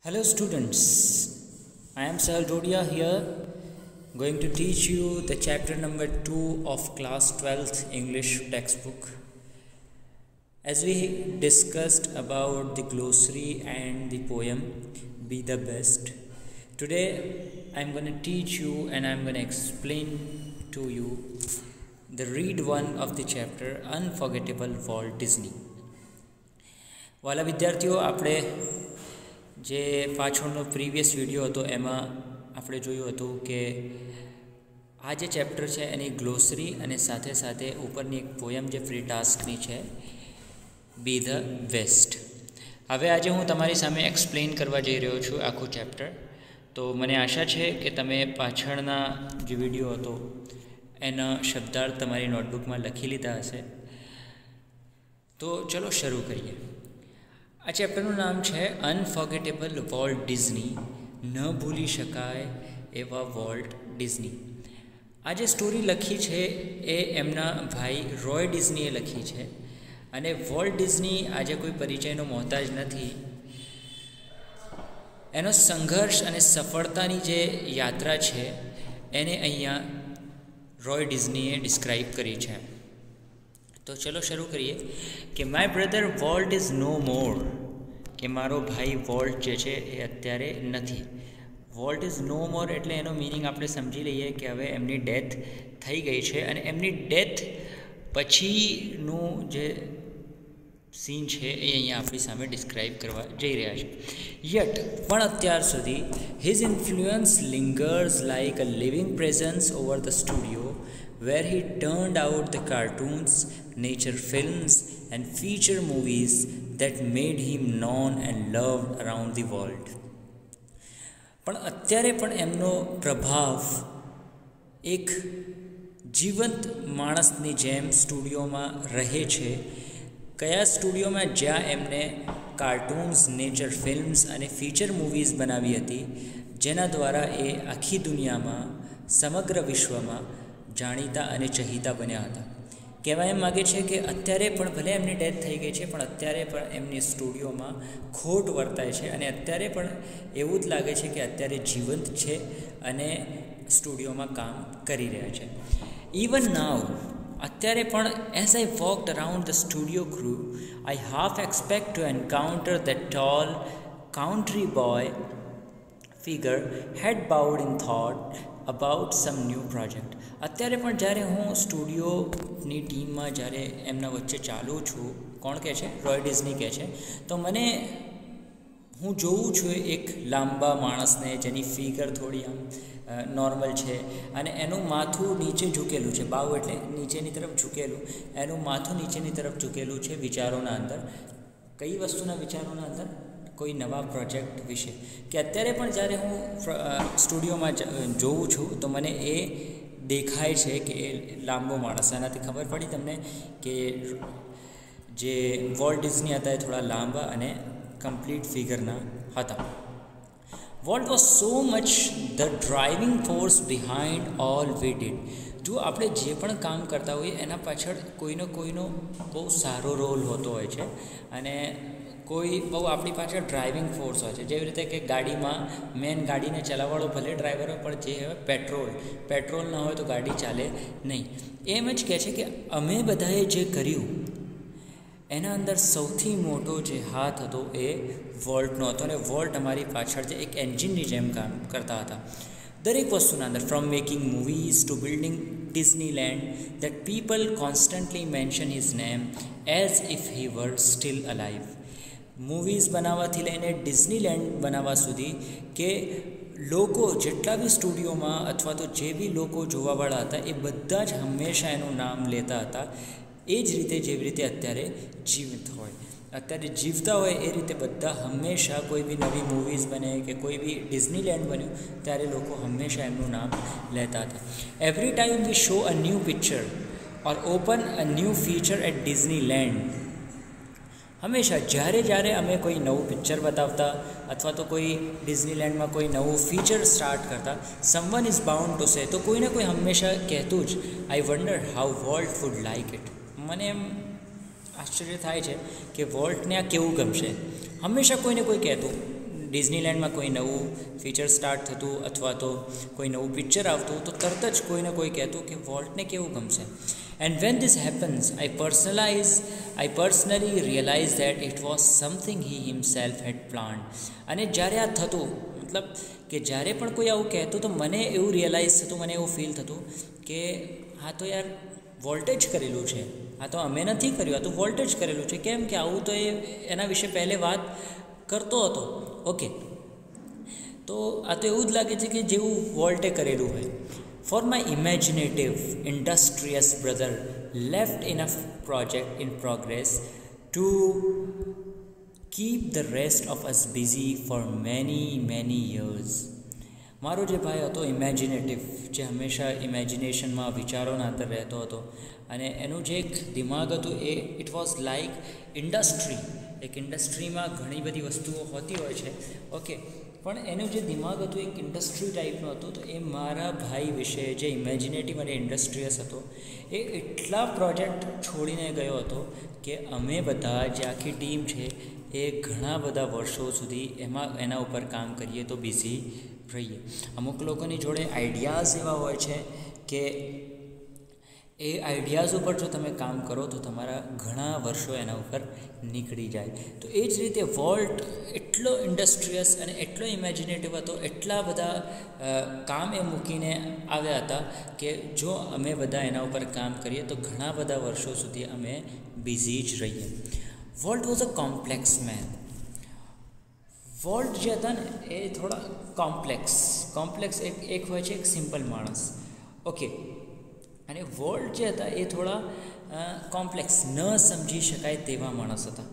Hello students, I am Sahal Dodia here going to teach you the chapter number 2 of class 12th English textbook. As we discussed about the glossary and the poem Be the Best, today I am going to teach you and I am going to explain to you the read one of the chapter Unforgettable Walt Disney. વાલા વિદ્યાર્થીઓ, આપણે જે પાછળનો previous video હતો એમાં આપણે જોયું હતું કે આ જે ચેપ્ટર છે એની ગ્લોસરી અને સાથે સાથે ઉપરની એક પોયમ જે ફ્રી ટાસ્કની છે બી ધ બેસ્ટ. હવે આજે હું તમારી સામે એક્સપ્લેન કરવા જઈ રહ્યો છું આખું ચેપ્ટર. તો મને આશા છે કે તમે પાછળના જે વિડીયો હતો એના શબ્દાર્થ તમારી નોટબુકમાં લખી લીધા હશે. તો ચલો શરૂ કરીએ. આ ચેપ્ટરનું નામ છે અનફોર્ગેટેબલ વોલ્ટ ડિઝની, ન ભૂલી શકાય એવા વોલ્ટ ડિઝની. આ જે સ્ટોરી લખી છે એ એમના ભાઈ રોય ડિઝનીએ લખી છે અને વોલ્ટ ડિઝની આજે કોઈ પરિચયનો મોહતાજ નથી. એનો સંઘર્ષ અને સફળતાની જે યાત્રા છે એને અહીંયા રોય ડિઝનીએ ડિસ્ક્રાઇબ કરી છે. તો ચલો શરૂ કરીએ કે my brother Walt is no more, કે મારો ભાઈ વોલ્ટ જે છે એ અત્યારે નથી. વોલ્ટ ઇઝ નો મોર એટલે એનો મિનિંગ આપણે સમજી લઈએ કે હવે એમની ડેથ થઈ ગઈ છે અને એમની ડેથ પછીનું જે સીન છે એ અહીંયા આપણી સામે ડિસ્ક્રાઇબ કરવા જઈ રહ્યા છે. યટ પણ અત્યાર સુધી his influence lingers like a living presence over the studio where he turned out the cartoons, nature films and feature movies that made him known and loved around the world. પણ અત્યારે પણ એમનો પ્રભાવ એક જીવંત માણસની જેમ સ્ટુડિયોમાં રહે છે. કયા સ્ટુડિયોમાં? જ્યાં એમને કાર્ટૂન્સ, નેચર ફિલ્મ્સ અને ફીચર મૂવીઝ બનાવી હતી, જેના દ્વારા એ આખી દુનિયામાં, સમગ્ર વિશ્વમાં જાણીતા અને ચહીતા બન્યા હતા. કહેવા એમ માગે છે કે અત્યારે પણ ભલે એમની ડેથ થઈ ગઈ છે પણ અત્યારે પણ એમની સ્ટુડિયોમાં ખોટ વર્તાય છે અને અત્યારે પણ એવું જ લાગે છે કે અત્યારે જીવંત છે અને સ્ટુડિયોમાં કામ કરી રહ્યા છે. ઇવન નાવ, અત્યારે પણ as I walked around the studio crew I half expect to encounter the tall country boy figure head bowed in thought about some new project. અત્યારે પણ જ્યારે હું સ્ટુડિયોની ટીમમાં જ્યારે એમના વચ્ચે ચાલું છું, કોણ કહે છે? રોય ડિઝની કહે છે. તો હું જોઉં છું એક લાંબા માણસને જેની ફિગર થોડી આમ નોર્મલ છે અને એનું માથું નીચે ઝૂકેલું છે. બાવ એટલે નીચેની તરફ ઝૂકેલું, એનું માથું નીચેની તરફ ઝૂકેલું છે વિચારોના અંદર. કઈ વસ્તુના વિચારોના અંદર? કોઈ નવા પ્રોજેક્ટ વિશે. કે અત્યારે પણ જ્યારે હું સ્ટુડિયોમાં જોઉં છું તો મને એ દેખાય છે કે એ લાંબો માણસ. એનાથી ખબર પડી તમને કે જે વોલ્ટ ડિઝની હતા એ થોડા લાંબા અને કમ્પ્લીટ ફિગરના હતા. Walt was so much the driving force behind all we did. જો આપણે જે પણ કામ કરતા હોઈએ એના પાછળ કોઈનો બહુ સારો રોલ હોતો હોય છે અને કોઈ બહુ આપણી પાછળ ડ્રાઇવિંગ ફોર્સ હોય છે. જેવી રીતે કે ગાડીમાં મેન ગાડીને ચલાવવાળો ભલે ડ્રાઈવર હોય પણ જે હોય પેટ્રોલ ન હોય તો ગાડી ચાલે નહીં. એમ જ કહે છે કે અમે બધાએ જે કર્યું એના અંદર સૌથી મોટો જે હાથ હતો એ વોલ્ટનો હતો અને વોલ્ટ અમારી પાછળ જે એક એન્જિનની જેમ કામ કરતા હતા. દરેક વસ્તુના અંદર, from making movies to building Disneyland that people constantly mention his name as if he were still alive. Movies બનાવવાથી લઈને ડિઝનીલેન્ડ બનાવવા સુધી કે લોકો જેટલા બી સ્ટુડિયોમાં અથવા તો જે બી લોકો જોવાવાળા હતા એ બધા જ હંમેશા એનું નામ લેતા હતા. એ જ રીતે જેવી રીતે અત્યારે જીવતા હોય એ રીતે બધા હંમેશા કોઈ બી નવી મૂવીઝ બને કે કોઈ બી ડિઝનીલેન્ડ બન્યું ત્યારે લોકો હંમેશા એમનું નામ લેતા હતા. Every time we show a new picture or open a new feature at Disneyland. હંમેશા જ્યારે અમે કોઈ નવું પિક્ચર બતાવતા અથવા તો કોઈ ડિઝનીલેન્ડમાં કોઈ નવું ફીચર સ્ટાર્ટ કરતા, someone is bound to say, તો કોઈને કોઈ હંમેશા કહેતું જ, I wonder how Walt would like it. મને એમ આશ્ચર્ય થાય છે કે વોલ્ટને આ કેવું ગમશે. હંમેશા કોઈને કોઈ કહેતું ડિઝનીલેન્ડમાં કોઈ નવું ફીચર સ્ટાર્ટ થતું અથવા તો કોઈ નવું પિક્ચર આવતું તો તરત જ કોઈને કોઈ કહેતું કે વોલ્ટને કેવું ગમશે. And when this happens I personally realize that it was something he himself had planned. અને જ્યારે આ થતું મતલબ કે જ્યારે પણ કોઈ આવું કહેતું તો મને એવું રિયલાઇઝ થતું, મને એવું ફીલ થતું કે હા તો યાર વોલ્ટે જ કરેલું છે, આ તો અમે નથી કર્યું, આ તો વોલ્ટે જ કરેલું છે. કેમ કે આવું તો એના વિશે પહેલે વાત કરતો હતો. ઓકે, તો આ તો એવું જ લાગે છે કે જેવું વોલ્ટે કરેલું હોય. For my imaginative industrious brother left enough project in progress to keep the rest of us busy for many years. મારો જે ભાઈ હતો ઇમેજિનેટિવ, જે હંમેશા ઇમેજિનેશનમાં વિચારોના અંદર રહેતો હતો, અને એનું જે એક દિમાગ હતું એ ઇટ વોઝ લાઈક ઇન્ડસ્ટ્રી. એક ઇન્ડસ્ટ્રીમાં ઘણી બધી વસ્તુઓ હોતી હોય છે. ઓકે, પણ એનું જે દિમાગ હતું એક ઇન્ડસ્ટ્રી ટાઈપનું હતું. તો એ મારા ભાઈ વિશે જે ઇમેજિનેટિવ અને ઇન્ડસ્ટ્રીયસ હતો એ એટલા પ્રોજેક્ટ છોડીને ગયો હતો કે અમે બધા જે આખી ટીમ છે એ ઘણા બધા વર્ષો સુધી એના ઉપર કામ કરીએ તો બિઝી રહીએ. અમુક લોકોની જોડે આઈડિયાઝ એવા હોય છે કે એ આઈડિયાઝ ઉપર જો તમે કામ કરો તો તમારા ઘણા વર્ષો એના ઉપર નીકળી જાય. તો એ જ રીતે વોલ્ટ એટલો ઇન્ડસ્ટ્રીયસ અને એટલો ઇમેજિનેટિવ હતો, એટલા બધા કામ એ મૂકીને આવ્યા હતા કે જો અમે બધા એના ઉપર કામ કરીએ તો ઘણા બધા વર્ષો સુધી અમે બિઝી જ રહીએ. Walt was a complex man. Walt જે હતા ને એ થોડા કોમ્પ્લેક્સ એક હોય છે એક સિમ્પલ માણસ. ઓકે, અને વોલ્ટ જે હતા એ થોડા કોમ્પ્લેક્સ, ન સમજી શકાય તેવા માણસ હતા.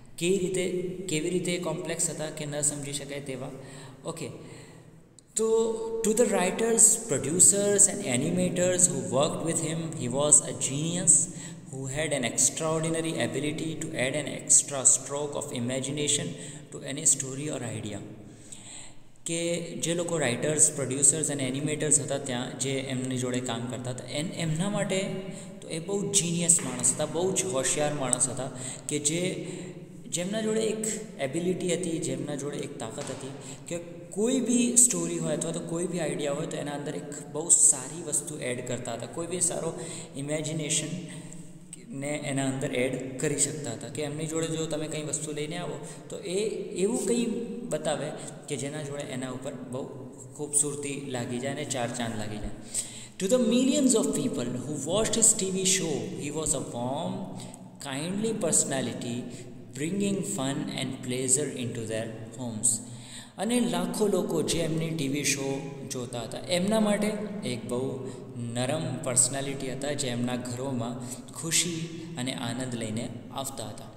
કેવી રીતે કોમ્પ્લેક્સ હતા કે ન સમજી શકાય તેવા. ઓકે, તો to the writers, producers and animators who worked with him, he was a genius who had an extraordinary ability to add an extra stroke of imagination to any story or idea. કે જે લોકો writers, producers અને એનિમેટર્સ હતા ત્યાં જે એમની જોડે કામ કરતા હતા એમના માટે તો એ બહુ જીનિયસ માણસ હતા, બહુ જ હોશિયાર માણસ હતા કે જેમના જોડે એક એબિલિટી હતી, જેમના જોડે એક તાકાત હતી કે કોઈ બી સ્ટોરી હોય અથવા તો કોઈ બી આઈડિયા હોય તો એના અંદર એક બહુ સારી વસ્તુ એડ કરતા હતા. કોઈ બી સારો ઇમેજિનેશન ને એના અંદર એડ કરી શકતા હતા. કે એમની જોડે જો તમે કંઈ વસ્તુ લઈને આવો તો એ એવું કંઈ બતાવે કે જેના જોડે એના ઉપર બહુ ખૂબસૂરતી લાગી જાય અને ચાર ચાંદ લાગી જાય. To the millions of people who watched his TV show, he was a warm, kindly personality bringing fun and pleasure into their homes. અને લાખો લોકો જે એમની ટીવી શો જોતા હતા એમના માટે એક બહુ નરમ પર્સનાલિટી હતા જે એમના ઘરોમાં ખુશી અને આનંદ લઈને આવતા હતા.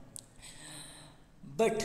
But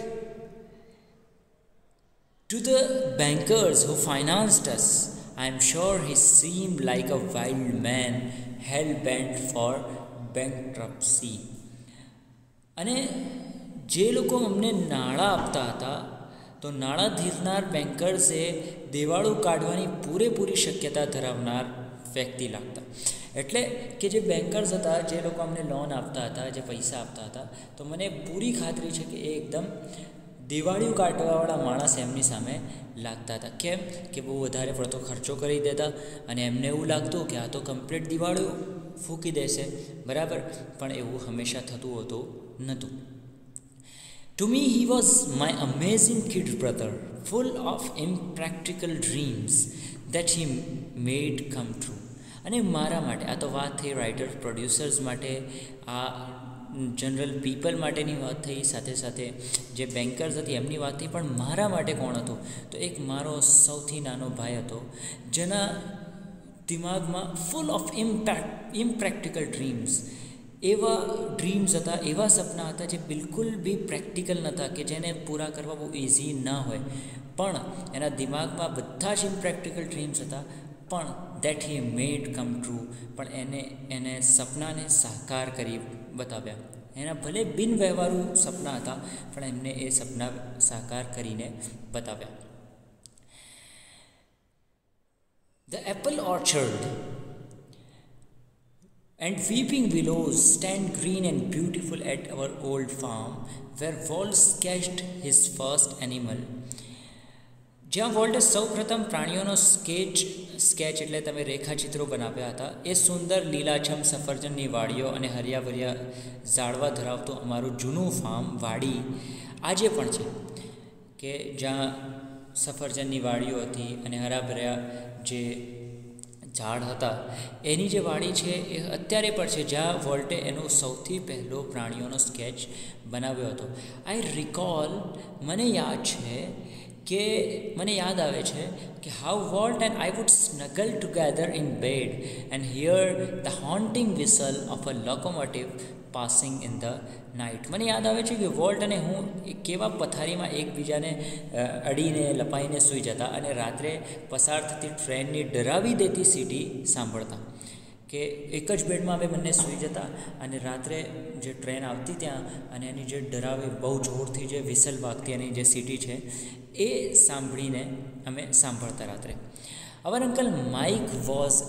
to the bankers who financed us, I am sure he seemed like a wild man hell bent for bankruptcy. અને જે લોકો અમને નાણાં આપતા હતા તો નાણાં ધીરનાર બેન્કર્સે દેવાળું કાઢવાની પૂરેપૂરી શક્યતા ધરાવનાર વ્યક્તિ લાગતા. એટલે કે જે બેન્કર્સ હતા, જે લોકો અમને લોન આપતા હતા, જે પૈસા આપતા હતા, તો મને પૂરી ખાતરી છે કે એ એકદમ દિવાળીઓ કાઢવાવાળા માણસ એમની સામે લાગતા હતા. કેમ કે બહુ વધારે પડતો ખર્ચો કરી દેતા અને એમને એવું લાગતું કે આ તો કમ્પ્લીટ દિવાળીઓ ફૂંકી દેશે, બરાબર. પણ એવું હંમેશા થતું હોતું નહોતું. To me, he was my amazing kid brother, full of impractical dreams that he made come true. અને મારા માટે આ તો વાત થઈ રાઇટર્સ, પ્રોડ્યુસર્સ માટે, આ જનરલ પીપલ માટેની વાત થઈ, સાથે સાથે જે બેન્કર્સ હતી એમની વાત થઈ. પણ મારા માટે કોણ હતું? તો એક મારો સૌથી નાનો ભાઈ હતો જેના દિમાગમાં ફૂલ ઓફ ઇમ્પ્રેક્ટિકલ ડ્રીમ્સ, એવા ડ્રીમ્સ હતા, એવા સપના હતા જે બિલકુલ બી પ્રેક્ટિકલ નહોતા, કે જેને પૂરા કરવા બહુ ઇઝી ના હોય. પણ એના દિમાગમાં બધા જ ઇમ્પ્રેક્ટિકલ ડ્રીમ્સ હતા, પણ that he made come true. પણ એને સપનાને સાકાર કરી બતાવ્યા. એના ભલે બિનવ્યવહારુ સપના હતા પણ એમને એ સપના સાકાર કરીને બતાવ્યા. The apple orchard and weeping willows stand green and beautiful at our old farm, where Walt sketched his first animal, જ્યાં વોલ્ટે સૌપ્રથમ પ્રાણીઓનો સ્કેચ એટલે તમે રેખાચિત્રો બનાવ્યા હતા, એ સુંદર લીલાછમ સફરજનની વાડીઓ અને હરિયાભર્યા ઝાડવા ધરાવતું અમારું જૂનું ફાર્મ વાડી આજે પણ છે, કે જ્યાં સફરજનની વાડીઓ હતી અને હરાભર્યા જે ઝાડ હતા, એની જે વાડી છે એ અત્યારે પણ છે, જ્યાં વોલ્ટે એનો સૌથી પહેલો પ્રાણીઓનો સ્કેચ બનાવ્યો હતો. આઈ રિકોલ, મને યાદ આવે છે કે how Walt and I would snuggle together in bed and hear the haunting whistle of a locomotive passing in the night. મને યાદ આવે છે કે વોલ્ટ અને હું કેવા પથારીમાં એકબીજાને અડીને લપાઈને સૂઈ જતા અને રાત્રે પસાર થતી ટ્રેનની ડરાવી દેતી સીટી સાંભળતા, કે એક જ બેડમાં અમે બંને સૂઈ જતા અને રાત્રે જે ટ્રેન આવતી ત્યાં અને એની જે ડરાવી બહુ જોરથી જે વિસલ વાગતી એની જે સીટી છે એ સાંભળીને અમે સાંભળતા રાત્રે. અવર અંકલ માઇક વોઝ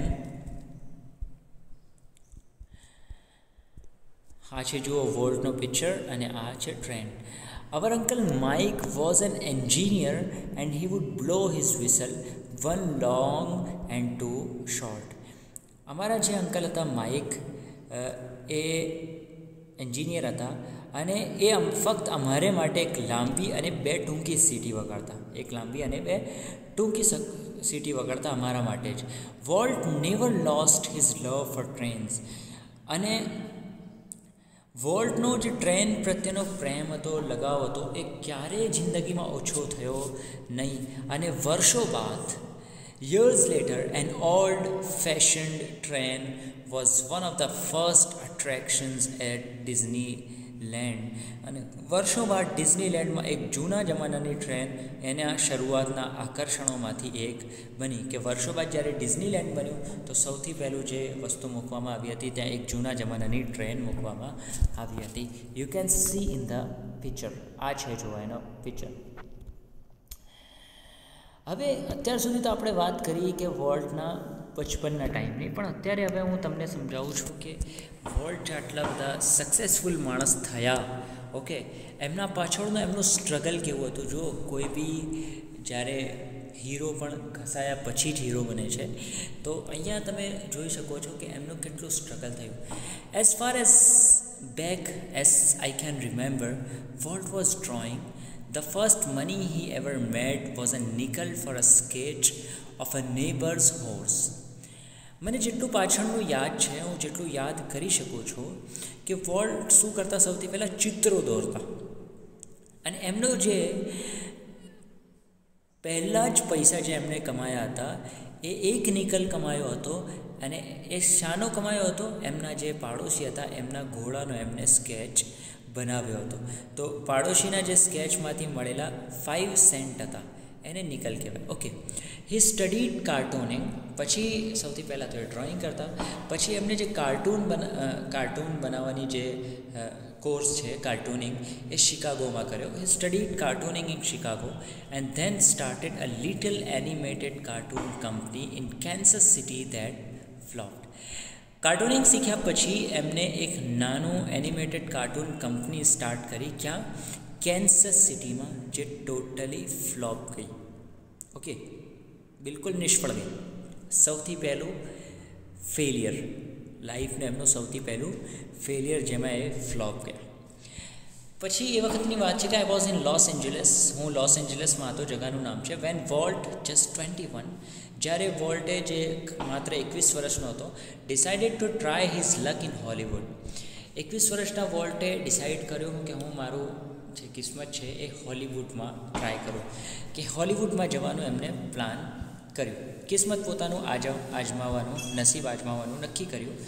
આ છે જુઓ વોલ્ટનો પિક્ચર અને આ છે train. Our uncle Mike was an engineer and he would blow his whistle, one long and two short. અમારા જે અંકલ હતા માઇક, એ એન્જિનિયર હતા અને એ ફક્ત અમારે માટે એક લાંબી અને બે ટૂંકી સીટી વગાડતા, એક લાંબી અને બે ટૂંકી સીટી વગાડતા અમારા માટે જ. Walt never lost his love for trains. અને વોલ્ટનો જે ટ્રેન પ્રત્યેનો પ્રેમ હતો, લગાવ હતો, એ ક્યારેય જિંદગીમાં ઓછો થયો નહીં. અને વર્ષો બાદ, years later, an old-fashioned train was one of the first attractions at Disneyland. અને વર્ષો બાદ ડિઝનીલેન્ડમાં એક જૂના જમાનાની ટ્રેન એના શરૂઆતના આકર્ષણોમાંથી એક બની, કે વર્ષો બાદ જ્યારે ડિઝનીલેન્ડ બન્યું તો સૌથી પહેલું જે વસ્તુ મૂકવામાં આવી હતી ત્યાં એક જૂના જમાનાની ટ્રેન મૂકવામાં આવી હતી. You can see in the picture. આ છે જોવા એનો પિક્ચર. હવે અત્યાર સુધી તો આપણે વાત કરી કે વોલ્ટના બચપનના ટાઈમની, પણ અત્યારે હવે હું તમને સમજાવું છું કે વોલ્ટ આટલા બધા સક્સેસફુલ માણસ થયા, ઓકે, એમના પાછળનું એમનું સ્ટ્રગલ કેવું હતું. જો કોઈ બી જ્યારે હીરો પણ ઘસાયા પછી જ હીરો બને છે, તો અહીંયા તમે જોઈ શકો છો કે એમનું કેટલું સ્ટ્રગલ થયું. As far as back as I can remember, Walt was drawing. The first money he ever made was a nickel for a sketch of a neighbor's horse. મને જેટલું પાછળનું યાદ છે, હું જેટલું યાદ કરી શકું છું કે વોલ્ટ શું કરતા, સૌથી પહેલાં ચિત્રો દોરતા અને એમનો જે પહેલાં જ પૈસા જે એમણે કમાયા હતા એ એક નિકલ કમાયો હતો. અને એ શાનો કમાયો હતો? એમના જે પાડોશી હતા એમના ઘોડાનો એમને સ્કેચ બનાવ્યો હતો. તો પાડોશીના જે સ્કેચમાંથી મળેલા 5 સેન્ટ હતા એને નિકલ કહેવાય. Okay, he studied cartooning. પછી સૌથી પહેલાં તો એ ડ્રોઈંગ કરતા, પછી એમને જે કાર્ટૂન બનાવવાની જે કોર્સ છે કાર્ટૂનિંગ, એ શિકાગોમાં કર્યો. He studied cartooning in Chicago and then started a little animated cartoon company in Kansas City that flopped. Cartooning શીખ્યા પછી એમને એક નાનું એનિમેટેડ કાર્ટૂન કંપની સ્ટાર્ટ કરી. ક્યાં? કેન્સસ સિટીમાં, જે ટોટલી ફ્લોપ ગઈ. ઓકે, બિલકુલ નિષ્ફળ ગઈ. સૌથી પહેલું ફેલિયર, લાઈફને એમનું સૌથી પહેલું ફેલિયર, જેમાં એ ફ્લોપ ગયા. પછી એ વખતની વાત છે કે I was in Los Angeles. હું લોસ એન્જલસમાં હતો, જગાનું નામ છે. વેન વોલ્ટ જસ્ટ 21, જ્યારે વોલ્ટે જે માત્ર 21 વર્ષનો હતો, decided to try his luck in Hollywood. 21 વર્ષના વોલ્ટે ડિસાઇડ કર્યું કે હું મારું જે કિસ્મત છે એ હોલિવૂડમાં ટ્રાય કરું, કે હોલિવૂડમાં જવાનું એમને પ્લાન કર્યું. કિસ્મત પોતાનું આજમાવાનું, નસીબ આજમાવાનું નક્કી કર્યું.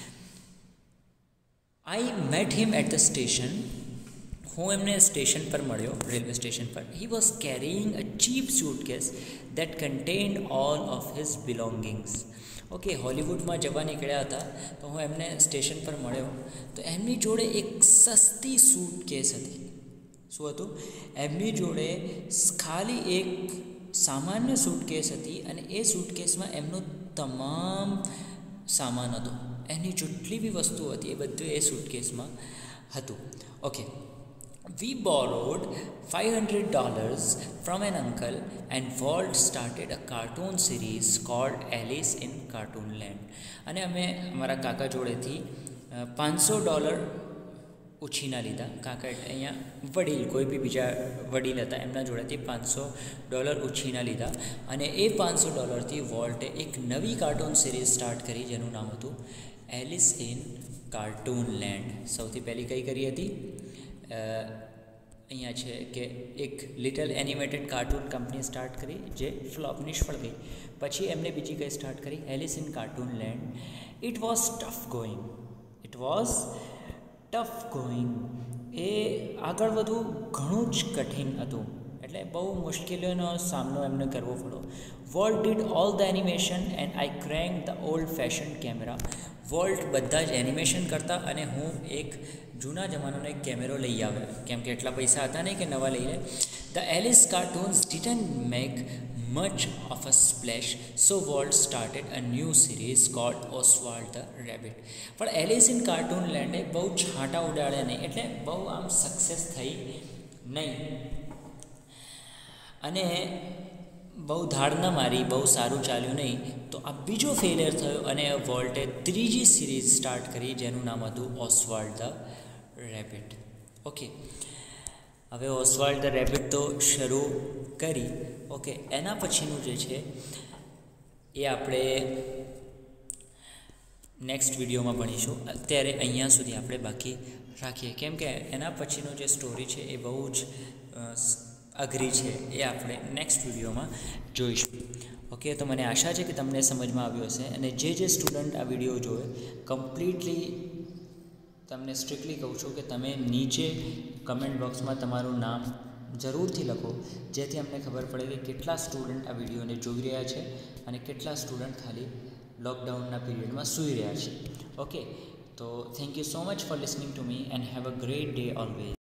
I met him at the station. હું એમને સ્ટેશન પર મળ્યો, રેલવે સ્ટેશન પર. He was carrying a cheap suitcase that contained all of his belongings. Okay, હોલિવૂડમાં જવા નીકળ્યા હતા, તો હું એમને સ્ટેશન પર મળ્યો, તો એમની જોડે એક સસ્તી સૂટકેસ હતી. શું હતું? એમની જોડે ખાલી એક સામાન્ય સૂટકેસ હતી અને એ સૂટકેસમાં એમનો તમામ સામાન હતો. એની જેટલી બી વસ્તુ હતી એ બધું એ સૂટકેસમાં હતું. Okay, We borrowed $500 from an uncle, and Walt started a cartoon series called Alice in Cartoonland. અને અમે અમારા કાકા જોડેથી $500 ઉછીના લીધા. કાકા એટલે અહીંયા વડીલ, કોઈ બી બીજા વડીલ હતા એમના જોડેથી $500 ઉછીના લીધા. અને એ $500થી વોલ્ટે એક નવી કાર્ટૂન સિરીઝ સ્ટાર્ટ કરી જેનું નામ હતું એલિસ ઇન કાર્ટૂનલેન્ડ. સૌથી પહેલી કઈ કરી હતી? અહીંયા છે કે એક little animated cartoon company start કરી જે ફ્લોપ નિષ્ફળ ગઈ. પછી એમને બીજી કઈ સ્ટાર્ટ કરી Alice in Cartoonland. It was tough going. એ આગળ વધવું ઘણું જ કઠિન હતું, એટલે બહુ મુશ્કેલીઓનો સામનો એમને કરવો પડ્યો. Walt did all the animation and I crank the old fashion camera. Walt બધા જ એનિમેશન કરતા અને હું એક જૂના જમાનાનો એક કેમેરો લઈ આવ્યો, કેમ કે એટલા પૈસા હતા નહીં કે નવા લઈ લે. The Alice cartoons didn't make much of a splash, so Walt started a new series called Oswald the Rabbit. પણ એલિસ ઇન કાર્ટૂનલેન્ડે બહુ છાંટા ઉડાડ્યા નહીં, એટલે બહુ આમ સક્સેસ થઈ નહીં અને બહુ ધાડ ન મારી, બહુ સારું ચાલ્યું નહીં. તો આ બીજો ફેલિયર થયો અને વોલ્ટે ત્રીજી સિરીઝ સ્ટાર્ટ કરી જેનું નામ હતું ઓસ્વાલ્ડ ધ રેબિટ. ઓકે, હવે ઓસ્વાલ્ડ ધ રેબિટ તો શરૂ કરી. ઓકે, એના પછીનું જે છે એ આપણે નેક્સ્ટ વિડીયોમાં ભણીશું. અત્યારે અહીંયા સુધી આપણે બાકી રાખીએ, કેમ કે એના પછીનું જે સ્ટોરી છે એ બહુ જ અઘરી છે, એ આપણે નેક્સ્ટ વિડીયોમાં જોઈશું. ઓકે, તો મને આશા છે કે તમને સમજમાં આવ્યું હશે. અને જે સ્ટુડન્ટ આ વિડીયો જોવે, કમ્પ્લીટલી તમને સ્ટ્રિક્ટલી કહું છું કે તમે નીચે કમેન્ટ બોક્સમાં તમારું નામ જરૂરથી લખો, જેથી અમને ખબર પડે કે કેટલા સ્ટુડન્ટ આ વિડીયોને જોઈ રહ્યા છે અને કેટલા સ્ટુડન્ટ ખાલી લોકડાઉનના પીરિયડમાં સૂઈ રહ્યા છે. ઓકે, તો thank you so much for listening to me and have a great day always.